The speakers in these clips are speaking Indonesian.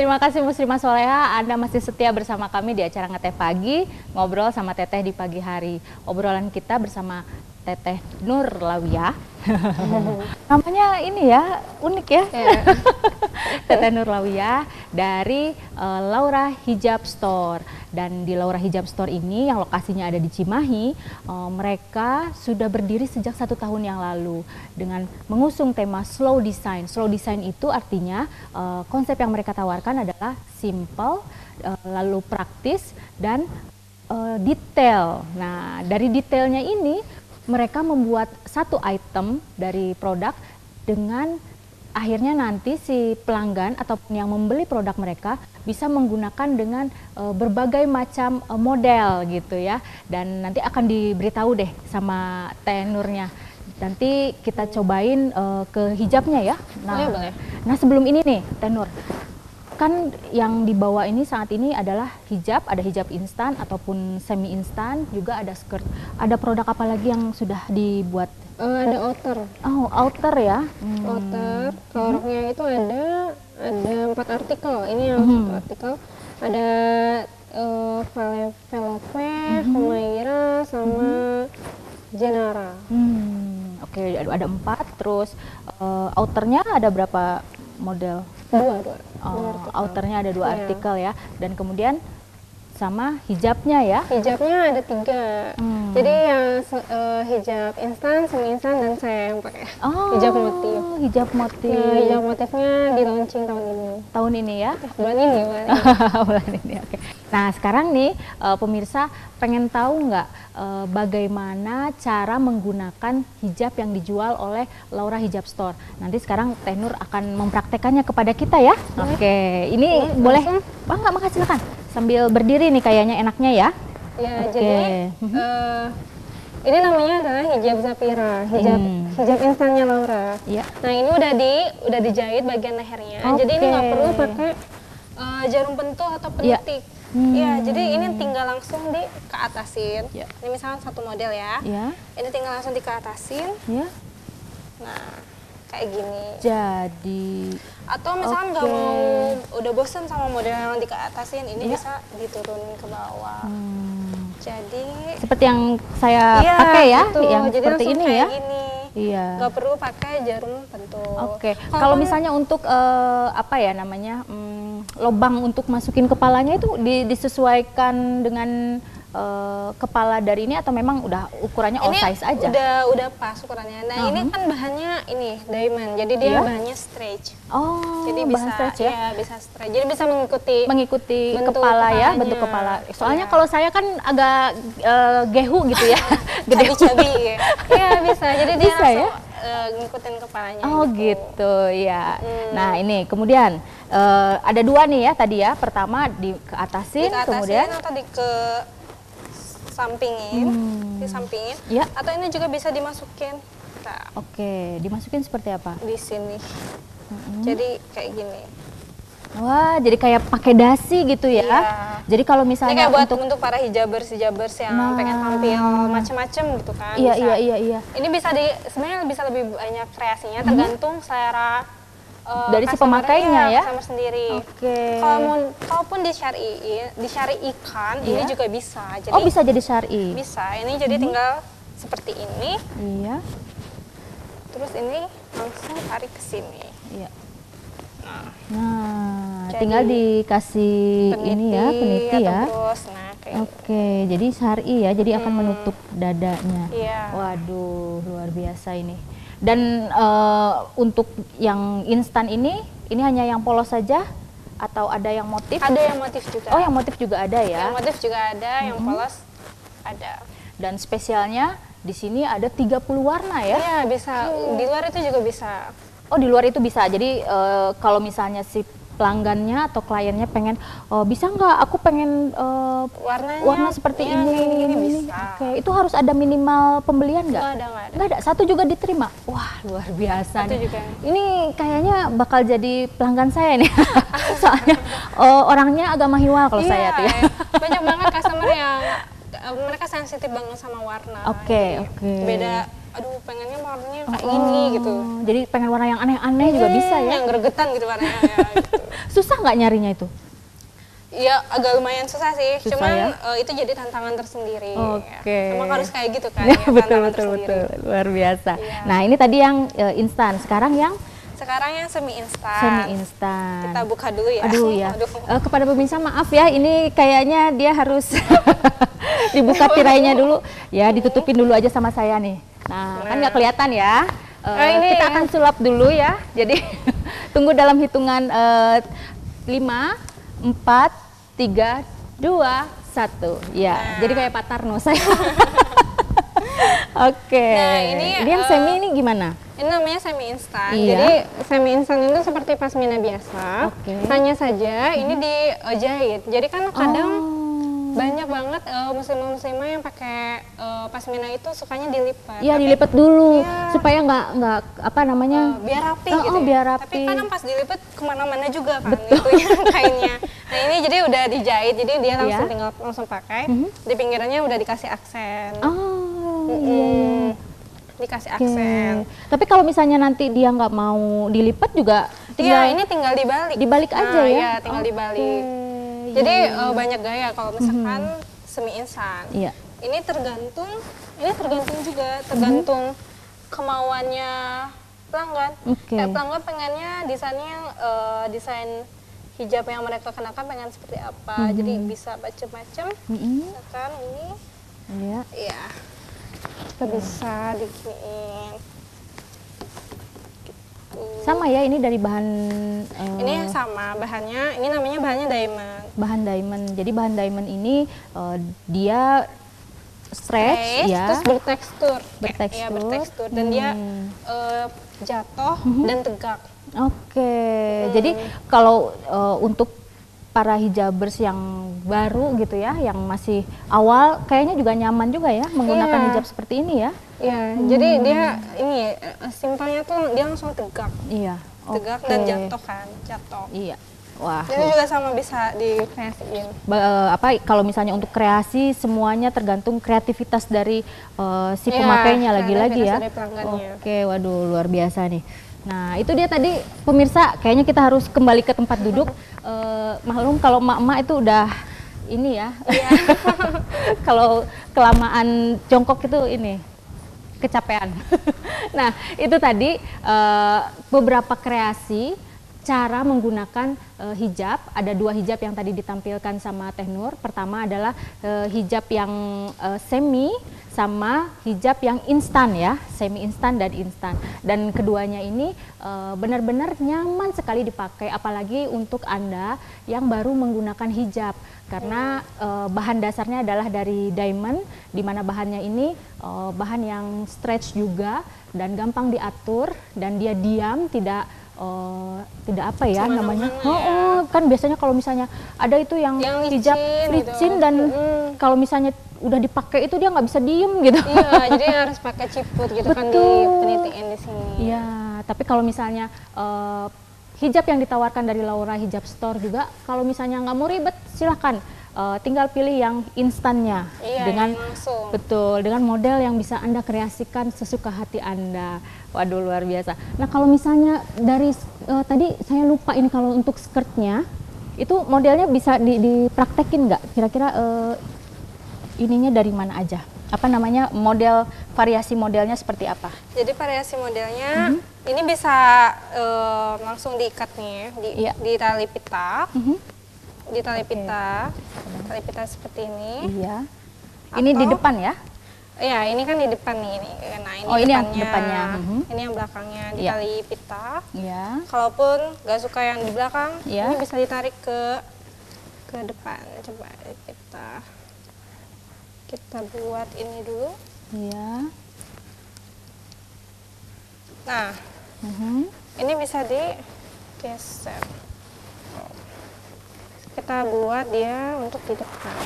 Terima kasih Muslimah Soleha, Anda masih setia bersama kami di acara Ngeteh Pagi, ngobrol sama Teteh di pagi hari. Obrolan kita bersama Teteh Nur Lawiyah. Namanya ini ya, unik ya. Teteh Nur Lawiyah dari Laura Hijab Store. Dan di Laura Hijab Store ini yang lokasinya ada di Cimahi, mereka sudah berdiri sejak 1 tahun yang lalu dengan mengusung tema slow design. Slow design itu artinya konsep yang mereka tawarkan adalah simple, lalu praktis dan detail. Nah, dari detailnya ini mereka membuat satu item dari produk dengan akhirnya nanti si pelanggan ataupun yang membeli produk mereka bisa menggunakan dengan berbagai macam model gitu ya. Dan nanti akan diberitahu deh sama Teh Nurnya. Nanti kita cobain ke hijabnya ya. Nah, boleh. Nah sebelum ini nih Teh Nur, kan yang dibawa ini saat ini adalah hijab, ada hijab instan ataupun semi instan, juga ada skirt. Ada produk apa lagi yang sudah dibuat? Ada outer. Oh, outer ya. Outer, kalau roknya itu ada 4 artikel. Ini yang 1 artikel. Ada Velvet, Humaira, sama Jenara. Oke, ada 4. Terus outernya ada berapa model? Dua Outernya ada 2 artikel ya. Dan kemudian sama hijabnya ya? Hijabnya ada 3. Jadi yang hijab instan, semi instan, dan saya yang pakai hijab motif. Hijab motif. Nah, hijab motifnya di launching tahun ini. Tahun ini ya? Bulan ini. Bulan ini, oke. Nah sekarang nih pemirsa pengen tahu nggak bagaimana cara menggunakan hijab yang dijual oleh Laura Hijab Store. Nanti sekarang Teh Nur akan mempraktekannya kepada kita ya. Oke, ini boleh? Enggak, makasih, silakan. Sambil berdiri nih kayaknya enaknya ya. Ya, jadi ini namanya adalah hijab Zafira, hijab instannya Laura. Ya. Nah, ini udah dijahit bagian lehernya. Jadi ini nggak perlu pakai jarum pentul atau penitik. Ya, jadi ini tinggal langsung dikeatasin. Ya. Ini misalnya satu model ya. Ini tinggal langsung dikeatasin. Ya. Nah, kayak gini. Jadi atau misalnya nggak mau, udah bosen sama model yang dikeatasin, ini bisa diturunin ke bawah. Jadi seperti yang saya pakai ya, gitu. yang jadi seperti ini ya. Gini. Iya. Nggak perlu pakai jarum pentul. Oke. Kalau misalnya untuk apa ya namanya lubang untuk masukin kepalanya itu disesuaikan dengan kepala dari ini atau memang udah ukurannya all size aja? Udah pas ukurannya. Nah ini kan bahannya ini diamond, jadi dia bahannya stretch. Oh, jadi bahan bisa stretch ya? Ya, bisa stretch. Jadi bisa mengikuti bentuk kepala ya, bentuk kepala. Soalnya kalau saya kan agak gehu gitu ya, cabi-cabi. Iya bisa. Jadi dia bisa langsung ya? ngikutin kepalanya. Oh gitu ya. Nah ini kemudian ada 2 nih ya tadi ya. Pertama dikeatasin, kemudian atau disampingin, ya. Atau ini juga bisa dimasukin. Nah, oke, dimasukin seperti apa? Di sini. Jadi kayak gini. Wah, jadi kayak pakai dasi gitu ya. Iya. Jadi kalau misalnya ini kayak untuk para hijabers yang pengen tampil macem-macem gitu kan. Iya. Ini bisa sebenarnya bisa lebih banyak kreasinya, tergantung selera dari si pemakainya ya. Sama sendiri. Oke. Kalaupun disyari'ikan, ini juga bisa. Jadi, bisa jadi syar'i. Bisa. Ini jadi tinggal seperti ini. Iya. Terus ini langsung tarik ke sini. Iya. Nah, tinggal dikasih peniti ya. Terus, oke, jadi syar'i ya. Jadi akan menutup dadanya. Iya. Waduh, luar biasa ini. Dan untuk yang instan ini hanya yang polos saja atau ada yang motif? Ada yang motif juga. Oh, yang motif juga ada ya? Yang motif juga ada, yang polos ada. Dan spesialnya di sini ada 30 warna ya? Iya, bisa. Di luar itu juga bisa. Oh, di luar itu bisa. Jadi kalau misalnya si pelanggannya atau kliennya pengen, bisa nggak aku pengen warna seperti ini bisa. Oke, itu harus ada minimal pembelian nggak? Nggak ada. Satu juga diterima. Wah, luar biasa nih. Juga. Ini kayaknya bakal jadi pelanggan saya nih. Soalnya orangnya agak mahiwal kalau saya tuh ya. Banyak banget customer yang mereka sensitif banget sama warna. Oke. Beda aduh pengennya warnanya kayak gini gitu. Jadi pengen warna yang aneh-aneh juga bisa ya? Yang gregetan gitu warnanya ya, gitu. Susah nggak nyarinya itu? Ya agak lumayan susah sih, Susah cuman ya? Itu jadi tantangan tersendiri. Oke. Ya. Emang harus kayak gitu kan? Ya, Ya, betul, tantangan betul, tersendiri. betul. Luar biasa. Iya. Nah ini tadi yang instan, sekarang yang Sekarang yang semi instan. semi instan. Kita buka dulu ya. Aduh ya. Aduh. Kepada pemirsa maaf ya, ini kayaknya dia harus dibuka tirainya dulu. Ya, ditutupin dulu aja sama saya nih. Nah, kan nggak kelihatan ya. Ini Kita ya. akan sulap dulu ya. Jadi tunggu dalam hitungan 5, 4, 3, 2, 1. Ya, jadi kayak Pak Tarno saya. Oke. Nah, ini yang semi ini gimana? Ini namanya semi instan. Iya. Jadi semi instan itu seperti pasmina biasa. Oke. Hanya saja ini dijahit. Jadi kan kadang banyak banget muslimah-muslimah yang pakai pasmina itu sukanya dilipat. Iya, Tapi dilipat dulu Iya. supaya nggak apa namanya? biar rapi Oh, gitu. Ya. biar Tapi rapi. kadang pas dilipat kemana-mana juga kan itu yang kainnya. Nah ini jadi udah dijahit, jadi dia langsung Iya. tinggal langsung pakai. Di pinggirannya udah dikasih aksen. Oh, Mm-mm. Dikasih oke. aksen. Tapi kalau misalnya nanti dia nggak mau dilipat juga tinggal Iya, ini tinggal dibalik. dibalik aja ya? Iya, tinggal Oke, dibalik. iya, Jadi iya. banyak gaya kalau misalkan semi instan. Iya. Ini tergantung juga, tergantung kemauannya pelanggan. Oke. Kayak pelanggan pengennya desainnya desain hijab yang mereka kenakan pengen seperti apa. Jadi bisa macam-macam. Misalkan ini, Iya. iya, kita bisa diginiin. Sama ya, ini dari bahan Ini sama bahannya, ini namanya bahannya diamond. bahan diamond. Jadi bahan diamond ini dia stretch ya. Terus bertekstur. Bertekstur. Iya, bertekstur dan dia jatuh dan tegak. Oke. Jadi kalau untuk para hijabers yang baru gitu ya, yang masih awal, kayaknya juga nyaman juga ya menggunakan Iya. hijab seperti ini ya. Iya, jadi dia ini simpelnya tuh dia langsung tegak. Iya. Tegak Oke. dan jatuh kan, jatuh. Iya. Wah. Ini juga sama bisa dikreasiin. Kalau misalnya untuk kreasi semuanya tergantung kreativitas dari si Iya, pemakainya lagi-lagi ya. kreativitas dari pelanggannya. Oke, waduh luar biasa nih. Nah itu dia tadi pemirsa, kayaknya kita harus kembali ke tempat duduk. Maklum kalau emak-emak itu udah ini ya. Iya. Kalau kelamaan jongkok itu ini kecapean. Nah itu tadi beberapa kreasi cara menggunakan hijab. Ada 2 hijab yang tadi ditampilkan sama Teh Nur. Pertama adalah hijab yang semi sama hijab yang instan ya, semi instan dan instan. Dan keduanya ini benar-benar nyaman sekali dipakai, apalagi untuk Anda yang baru menggunakan hijab. Karena bahan dasarnya adalah dari diamond, di mana bahannya ini bahan yang stretch juga dan gampang diatur, dan dia diam, tidak apa ya namanya, kan biasanya kalau misalnya ada itu yang hijab licin gitu. dan kalau misalnya udah dipakai itu dia nggak bisa diem gitu. Iya, jadi harus pakai ciput gitu. Kan di penitian di sini. Iya, tapi kalau misalnya hijab yang ditawarkan dari Laura Hijab Store juga, kalau misalnya nggak mau ribet silahkan tinggal pilih yang instannya, dengan langsung. Betul, dengan model yang bisa Anda kreasikan sesuka hati Anda. Waduh luar biasa. Nah kalau misalnya dari tadi saya lupa ini, kalau untuk skirtnya itu modelnya bisa dipraktekin nggak? Kira-kira ininya dari mana aja? Apa namanya, model, variasi modelnya seperti apa? Jadi variasi modelnya ini bisa langsung diikat nih di tali pita. Di tali pita, tali pita seperti ini. Iya. Ini di depan ya? Iya, ini kan di depan nih. Nah, ini ini yang depannya. Ini yang belakangnya di Iya. tali pita. Iya. Kalaupun nggak suka yang di belakang, Iya. ini bisa ditarik ke depan. Coba kita buat ini dulu. Iya. Nah, ini bisa digeser. Kita buat dia untuk di depan.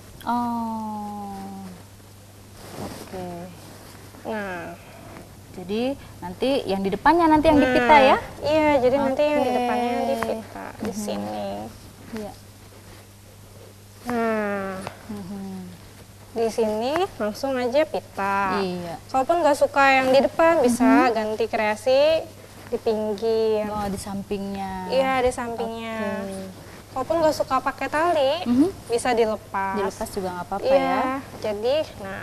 Oh, oke. Nah, jadi nanti yang di depannya nanti yang dipita ya? Iya, jadi nanti yang di depannya dipita di sini. Iya. Nah, di sini langsung aja pita. Iya. Kalaupun nggak suka yang di depan, bisa ganti kreasi di pinggir. Oh, di sampingnya. Iya, di sampingnya. Kalaupun nggak suka pakai tali, bisa dilepas. Dilepas juga nggak apa-apa iya, ya. Jadi, nah,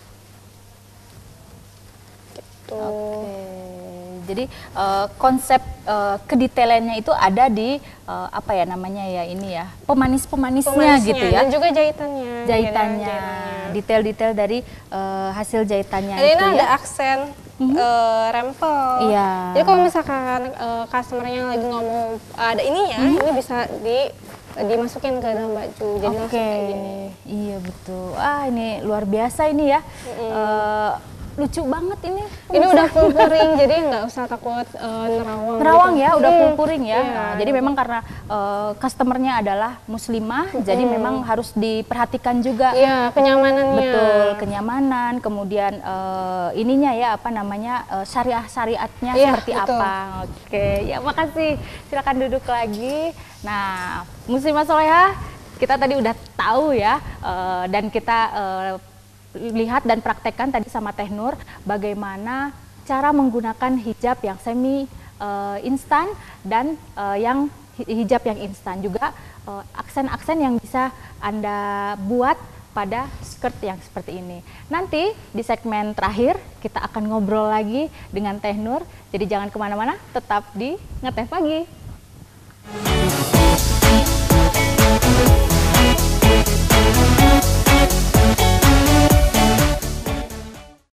gitu. Jadi konsep kedetailannya itu ada di apa ya namanya ya ini ya pemanisnya gitu ya. Dan juga jahitannya. Jahitannya, detail-detail dari hasil jahitannya jadi itu ini ya. ada aksen rempel. Iya. Jadi kalau misalkan customernya lagi ngomong ada ini ya, ini bisa dimasukin ke dalam baju. Jadi langsung kayak gini. Iya betul. Ini luar biasa ini ya. Lucu banget ini. Ini udah full puring, jadi nggak usah takut nerawang. Nerawang gitu. ya, udah full puring ya. Iya. Nah, jadi memang karena customernya adalah muslimah, jadi memang harus diperhatikan juga. Iya, kenyamanannya. Betul, kenyamanan, kemudian ininya ya apa namanya syariatnya seperti betul. apa. Oke, ya makasih. Silakan duduk lagi. Nah, Muslimah Sholehah kita tadi udah tahu ya, dan kita lihat dan praktekkan tadi sama Teh Nur bagaimana cara menggunakan hijab yang semi instan dan yang hijab yang instan, juga aksen-aksen yang bisa Anda buat pada skirt yang seperti ini. Nanti di segmen terakhir kita akan ngobrol lagi dengan Teh Nur, jadi jangan kemana-mana, tetap di Ngeteh Pagi.